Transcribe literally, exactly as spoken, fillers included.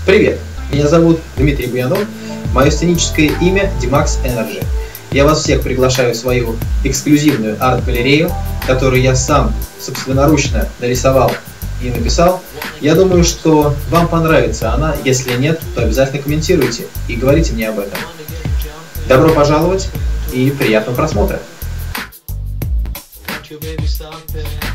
Привет, меня зовут Дмитрий Буянов, мое сценическое имя Dimax Energy. Я вас всех приглашаю в свою эксклюзивную арт-галерею, которую я сам собственноручно нарисовал и написал. Я думаю, что вам понравится она. Если нет, то обязательно комментируйте и говорите мне об этом. Добро пожаловать и приятного просмотра!